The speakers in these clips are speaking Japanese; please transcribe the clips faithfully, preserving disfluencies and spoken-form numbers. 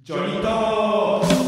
ジョニートー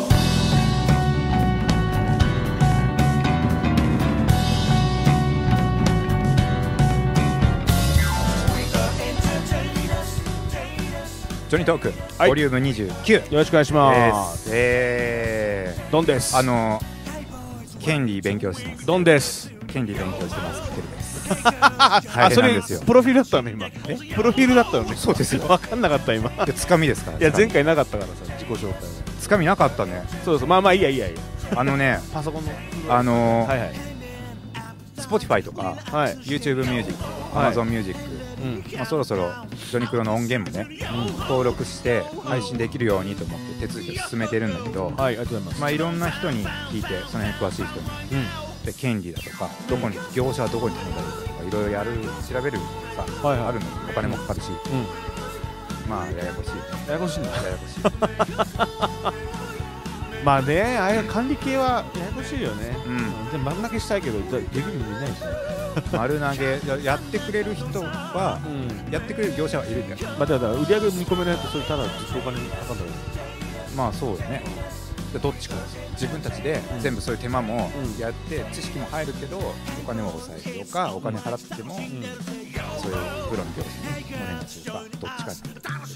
ジョニートーク、はい、ボリュームにじゅうきゅう、 よろしくお願いします。 えー、 ドンです。 あの権利勉強してます。 ドンです。 権利勉強してます。キテルです。 あ、それプロフィールだったの今。え、プロフィールだったのね。 そうですよ。 分かんなかった今。 つかみですから。 いや前回なかったからさ、自己紹介。 つかみなかったね。 そうそう、まあまあいいやいいやいいや。 あのね、 パソコンのあのー、 はいはい。 Spotify とか、はい、YouTube ミュージック、Amazon ミュージック、うん、まあそろそろジョニクロの音源もね、うん、登録して配信できるようにと思って手続きを進めてるんだけど、はい、 ありがとうございます。 まあいろんな人に聞いて、その辺詳しい人に、うん、で権利だとか、どこに業者はどこに止めたらいいかとかいろいろやる調べるさ、はいはい、あるのにお金もかかるし、うん、まあややこしい、 ややこしいんだ、 ややこしい。 まあね、ああいう管理系はややこしいよね。 うん。 で丸投げしたいけどできる人いないしね。 丸投げやってくれる人は、うん、やってくれる業者はいるんだよ。 まあだから売り上げ見込めないとそれただ実お金にかかるんだよ。 まあそうだね。でどっちかですよ。自分たちで全部そういう手間もやって、うん、知識も入るけどお金を抑えるとかお金払っても、うん、そういうプロの業者にお願いするかどっちかに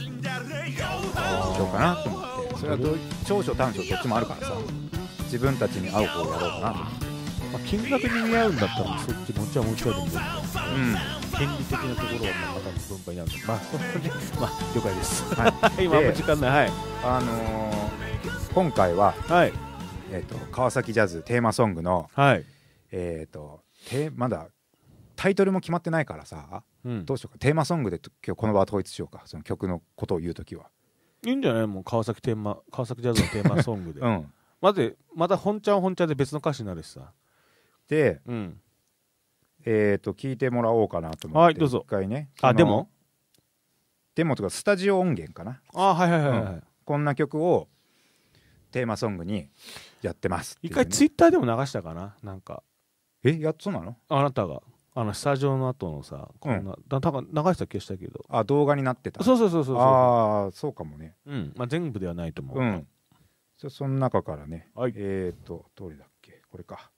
しようかなと思って。それはどう長所短所どっちもあるからさ、自分たちに合う方をやろうかなと思って。 まあ、金額に見合うんだったらそっちもちはもちろんでもいいんだけど、権利的なところはまた分配になるんで、まあそれでまあ了解です。はい、今も時間ない。はい。あのー、今回は、 はい、 えっと川崎ジャズテーマソングの、はい、えっとテまだタイトルも決まってないからさ、うん、どうしようか。テーマソングで今日この場は統一しようか。その曲のことを言うときは。 いいんじゃない？もう川崎テーマ川崎ジャズのテーマソングで。うん。まずまた本ちゃん本ちゃんで別の歌詞になるしさ。 で、うん、えっと聞いてもらおうかなと思って。 はい、どうぞ。 一回ね。 あ、でもデモとかスタジオ音源かな。 あ、はいはいはいはい、うん。 こんな曲をテーマソングにやってますっていう、ね。 一回ツイッターでも流したかな、なんか。 え、やっそうなの？ あなたが。あのスタジオの後のさ、こんな、うん、だ多分流した気がしたけど。 あ、動画になってた。 そうそうそうそうそう。 ああ、そうかもね。 うん、まあ全部ではないと思う。 うん。じゃその中からね、 はい、 えっとどれだっけ、これか。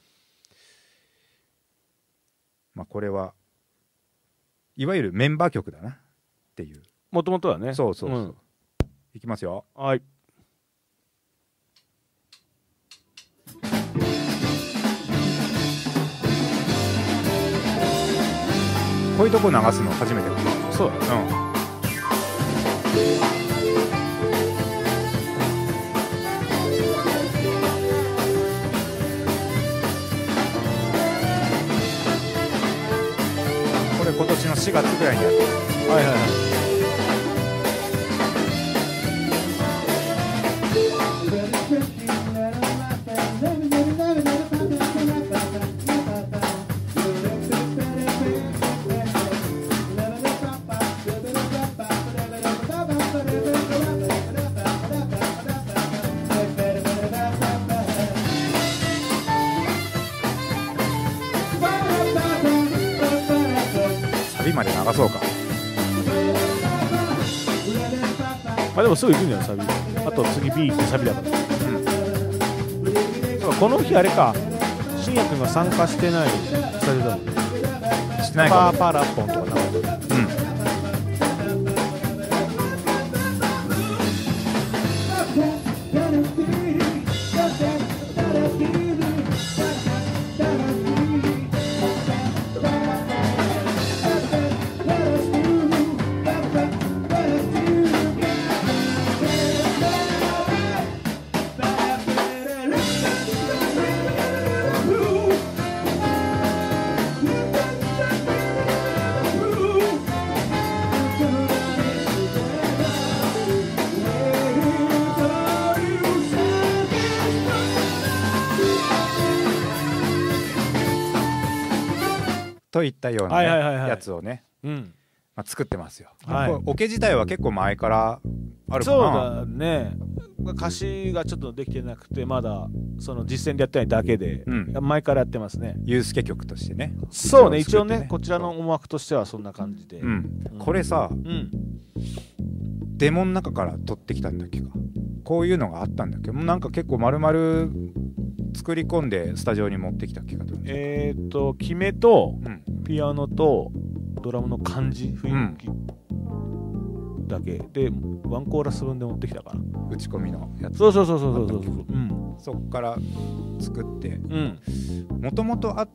まあこれはいわゆるメンバー曲だなっていう。 もともとはね。 そうそうそう。うん、いきますよ。 はい。 こういうとこ流すの初めてだ。 そうだ。うん。 これ今年のしがつぐらいにやってる。 はいはいはい。 サビまで流そうか。 まあでもすぐ行くんじゃないサビ。あと次 B ってサビだから。うん。この日あれか。信也君が参加してないスタジオだもんね。 してないかも。 パーパーラッポンとか流れてる。うん。 といったようなやつをね、まあ、作ってますよ。はい、オケ自体は結構前からあるかな。 そうだね。歌詞がちょっとできてなくてまだその実践でやってないだけで、うん、前からやってますね。 ユースケ曲としてね。 そうね、一応ねこちらの思惑としてはそんな感じで。 うんうん、これさ、うん、デモの中から取ってきたんだっけか。 こういうのがあったんだけど、なんか結構丸々作り込んでスタジオに持ってきた気がする。 えっと決めと、うん、ピアノとドラムの感じ雰囲気、うん、だけでワンコーラス分で持ってきたから、 打ち込みのやつ。 そうそうそうそうそうそうそう、うん、 そっから作ってもともとあって、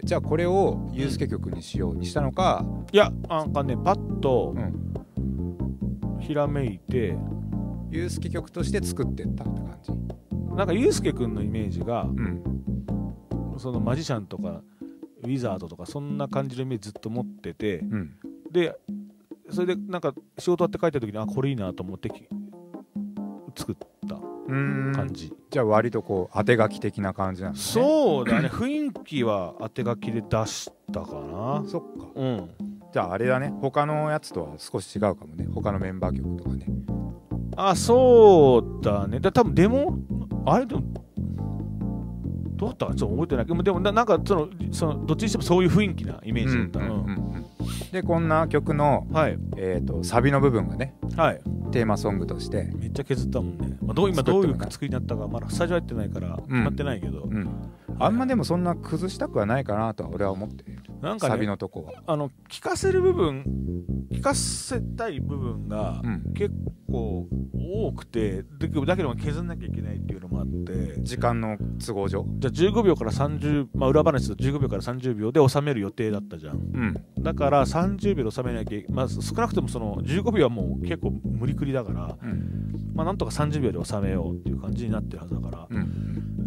じゃあこれをユースケ曲にしようにしたのか、 うん、いやなんかねパッと、うん、ひらめいてユースケ曲として作ってったって感じ。 なんかユースケ君のイメージが、うん、そのマジシャンとかウィザードとかそんな感じのイメージずっと持ってて、うん、でそれでなんか仕事終わって帰った時にあこれいいなと思って作った感じ。 じゃあ割とこう当て書き的な感じなんですね。 そうだね雰囲気は当て書きで出したかな。 そっか、うん、じゃああれだね、他のやつとは少し違うかもね、他のメンバー曲とかね。 あそうだね、だ多分デモあれでもどうだったかちょっと覚えてないけど、でもなんかそのそのどっちにしてもそういう雰囲気なイメージだった。 でこんな曲の、はい、えーとサビの部分がね、はい、テーマソングとしてめっちゃ削ったもんね。まあ、どう今どういう作りになったかまだスタジオ入ってないから決まってないけど、うんうん、 あんまでもそんな崩したくはないかなとは俺は思ってる。なんかね、サビのとこはあの聴かせる部分聴かせたい部分が結構多くて、うん、だけど削んなきゃいけないっていうのもあって時間の都合上じゃあじゅうごびょうからさんじゅう、まあ、裏話だとじゅうごびょうからさんじゅうびょうで収める予定だったじゃん、うん、だからさんじゅうびょうで収めなきゃ、まあ、少なくともそのじゅうごびょうはもう結構無理くりだから、うんまあ、なんとかさんじゅうびょうで収めようっていう感じになってるはずだから、うん、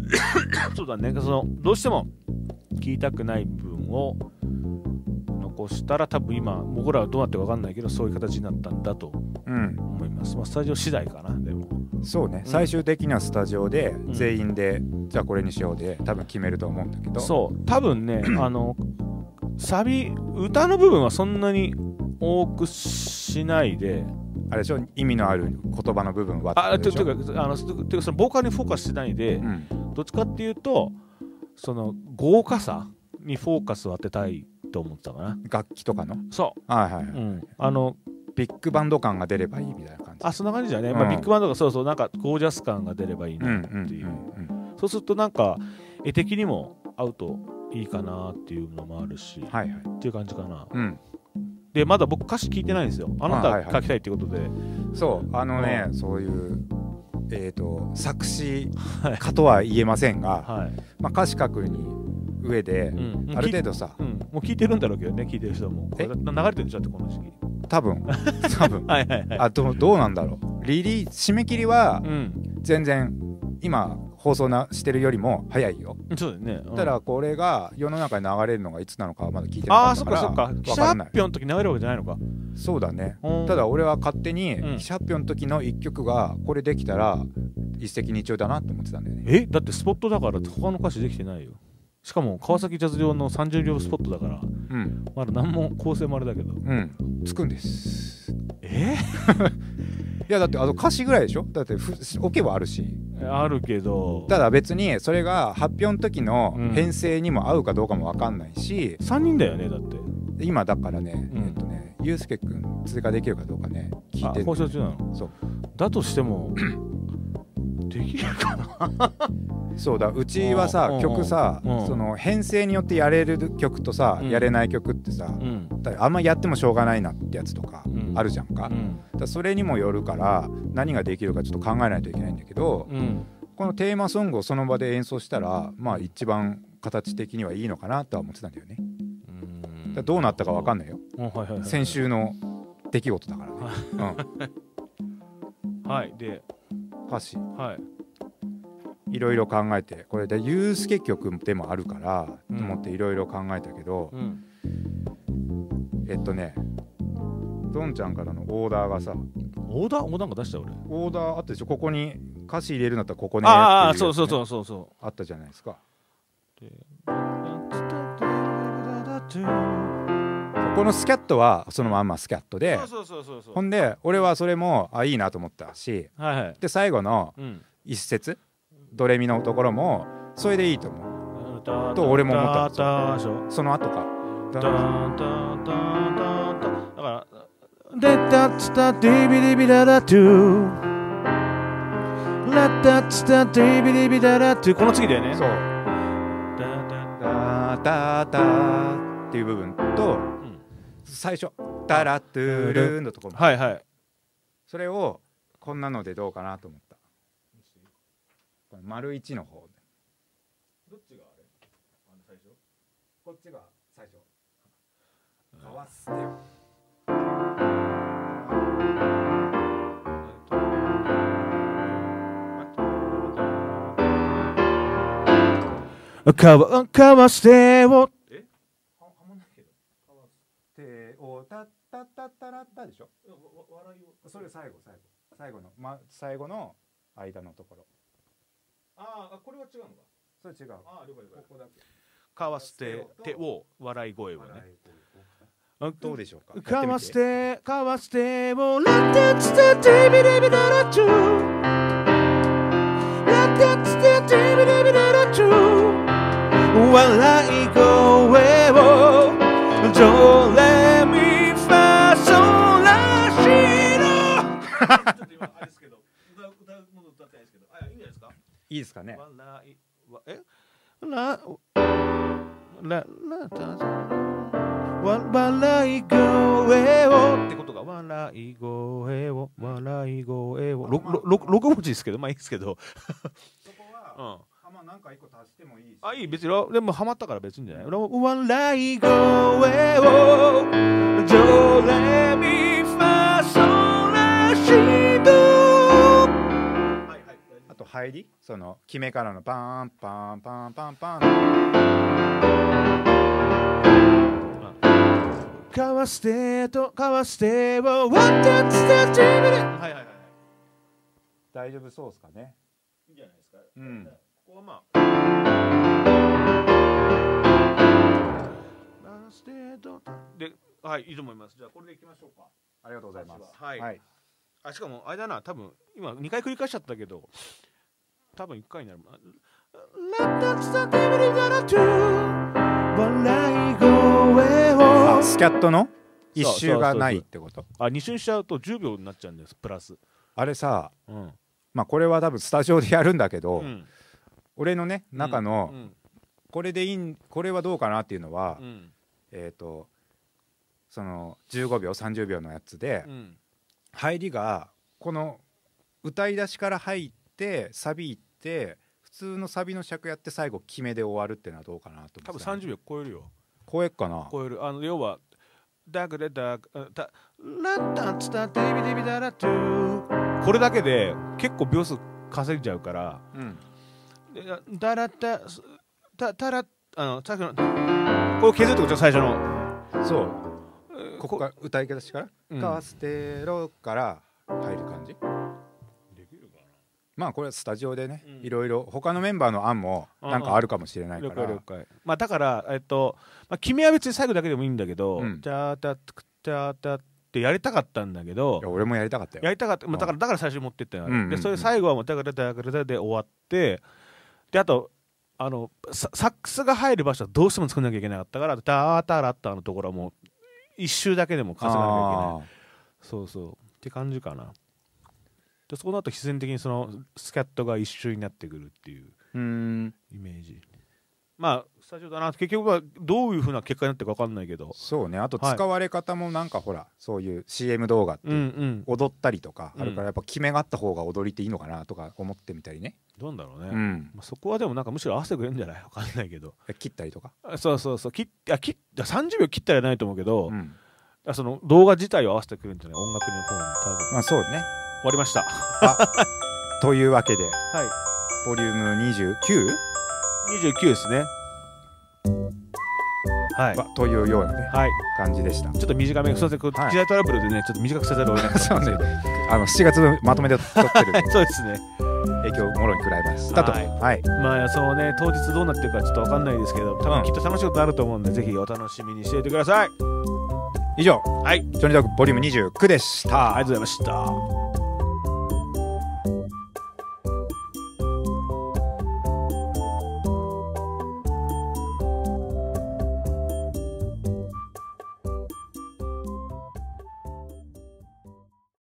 そうだね、そのどうしても聞きたくない部分を残したら多分今僕らはどうなってか分かんないけどそういう形になったんだと思います、うんまあ、スタジオ次第かな。でもそうね、うん、最終的にはスタジオで全員で、うん、じゃあこれにしようで多分決めると思うんだけど、 そう多分ねあのサビ歌の部分はそんなに多くしないであれでしょ、意味のある言葉の部分はあというかあのというかそのボーカルにフォーカスしないで、うん、どっちかっていうとその豪華さにフォーカスを当てたいと思ってたかな。 楽器とかのそうはいはい、はいうん、あのビッグバンド感が出ればいいみたいな感じ。 あそんな感じだね、うんまあ、ビッグバンドがそうそうなんかゴージャス感が出ればいいなっていう、そうするとなんか絵的にも合うといいかなっていうのもあるし、はいはい、っていう感じかな、うん、でまだ僕歌詞聞いてないんですよ。あなた書きたいっていうことで、はいはいはい、 そうあのね、うん、そういうえーと作詞家とは言えませんが、はいまあ、歌詞書くに上で、うん、ある程度さ、 うん、もう聞いてるんだろうけどね、聞いてる人もこれ流れてるんでしょってこの時期多分多分はいはい、はい、あどどうなんだろう、リリー締め切りは全然今放送なしてるよりも早いよ。 そうだね、うん、 ただこれが世の中に流れるのがいつなのかはまだ聞いてなかったから、ああそっかそっか、 記者発表の時流れるわけじゃないのか。 そうだね、ただ俺は勝手に記者発表の時のいっきょくがこれできたら一石二鳥だなって思ってたんだよね。 えだってスポットだから他の歌詞できてないよ。しかも川崎ジャズ場のさんじゅうびょうスポットだから、うん、まだ何も構成もあれだけど、うん、つくんです。 えいやだってあの歌詞ぐらいでしょ。だってオケはあるしあるけど、 ただ別にそれが発表の時の編成にも合うかどうかも分かんないし、 うん、さんにんだよねだって今だからね、うん、えっとねゆうすけくん追加できるかどうかね聞いてる。 交渉中なの。そうだとしてもできるかなそうだ、うちはさ曲さその編成によってやれる曲とさ、うん、やれない曲ってさ、うん、あんまやってもしょうがないなってやつとかあるじゃんか、うん、だそれにもよるから何ができるかちょっと考えないといけないんだけど、うん、このテーマソングをその場で演奏したらまあ一番形的にはいいのかなとは思ってたんだよね。うんだどうなったか分かんないよ、はいはいはい、先週の出来事だからね、 うん、はいで歌詞はいいろいろ考えて、これでユースケ曲でもあるから、うん、と思っていろいろ考えたけど、うん、えっとねドンちゃんからのオーダーがさ、 オーダーオーダーが出した俺オーダーあったでしょ。ここに歌詞入れるんだったらここねああ、ね、そうそうそうそうそうあったじゃないですか。でこのスキャットはそのまんまスキャットで、ほんで俺はそれもあいいなと思ったし、はいはい、で最後の一節、うんドレミのところもそれでいいと思うと俺も思ったんですよ。その後かだからでタッツタディビディビダダトゥラッタッツタディビディビダラっていうこの次だよね。 そうダダダっていう部分と、うん、最初ダラトゥルンのところ、 はいはい、 それをこんなのでどうかなと思った。この丸一の方でどっちがあれ？あの最初？ こっちが最初。かわすてよ。 かわかわしてをえははまんないけどかわしてをたたたたらったでしょ。わ笑いをそれ最後最後最後のま最後の間のところ。 ああこれは違うのか。 それ違う。 ああ了解了解。ここだけ。かわして手を笑い声をね。 どうでしょうか。 かわしてかわしてをラッタツタデビデビダラチュラッタツタデビデビダラチュ笑い声をドレミファソラシド。ちょっと今あれですけど歌う歌うもの歌ってないですけど、あいいんじゃないですか。 いいですかね。 笑いえラララタ笑い声をってことが笑い声を笑い声を六文字ですけどまあいいですけど。 そこは。うんなんか一個足してもいいし。 あ、いい、別にでもハマったから別にじゃない。笑い声をドレミファソラシド。 あと入りその決めからのパンパンパンパンパン。 かわしてとかわしてをワンタッチタッチミで。はいはいはい。 大丈夫そうですかね。 いいんじゃないですか。 うん。 ここはまあで、はい、いいと思います。じゃあこれでいきましょうか。 ありがとうございます。 はい。はい、あしかもあれだな、多分今にかい繰り返しちゃったけど、多分いっかいになる。 あ、スキャットの一周がないってこと。 あ、二周しちゃうとじゅうびょうになっちゃうんです。プラス。 あれさ、うん、まあこれは多分スタジオでやるんだけど。うん、俺のね中の、うんうん、これでいいこれはどうかなっていうのは、うん、えっ、ー、とそのじゅうごびょうさんじゅうびょうのやつで、うん、入りがこの歌い出しから入ってサビいって普通のサビの尺やって最後決めで終わるっていうのはどうかなと思って、ね、 多分さんじゅうびょう超えるよ。 超えっかな。 超える。あの要はダグレダグダラッタンツタデビデビダラトゥこれだけで結構秒数稼いじゃうから。うん、だらったたたらあのさっきのこれ削るってこと最初のそうここから歌い方しから、うん、カステロから入る感じできるかな。まあこれはスタジオでね、うん、いろいろ他のメンバーの案もなんかあるかもしれないから、うんうん、了解了解。 まあだからえっと、まあ、君は別に最後だけでもいいんだけど、うん、じゃあたたたってやりたかったんだけど、 いや俺もやりたかったよ。 やりたかった、まあ、だからだから最初に持ってったよ、うんうんうん、でそれ最後はもうダガダダガダで終わってであとあの サ, サックスが入る場所はどうしても作んなきゃいけなかったからダータラッタのところはもう一周だけでも稼がなきゃいけない。そうそうって感じかな。でそこの後必然的にそのスキャットが一周になってくるっていうイメージ。まあスタジオだな。結局はどういう風な結果になってるか分かんないけど。 そうね。あと使われ方もなんかほら、はい、そういう シーエム 動画って踊ったりとかあるから、やっぱ決めがあった方が踊りっていいのかなとか思ってみたりね。 どうなんだろうね、うん、まあ、そこはでもなんかむしろ合わせてくれるんじゃない。分かんないけど。 切ったりとか。 そうそうそう。切あ切さんじゅうびょう切ったらないと思うけど、うん、その動画自体を合わせてくれるんじゃない。音楽の方に多分。 まあそうね。 終わりました。 というわけで、 はい、 ボリューム にじゅうきゅう?にじゅうきゅうですね。はい、 というようなね、 はい、 感じでした。 ちょっと短め、すみません、機材トラブルでね、ちょっと短くせざるを得なかったんですけど、 あのしちがつまとめで撮ってるそうですね。 影響をもろに食らいましたと。はい。はい、 まあそうね、当日どうなってるかちょっとわかんないですけど、多分きっと楽しいことあると思うんで、うん、ぜひお楽しみにしていてください。 以上、 はい、 ジョニートークボリュームにじゅうきゅうでした。 ありがとうございました。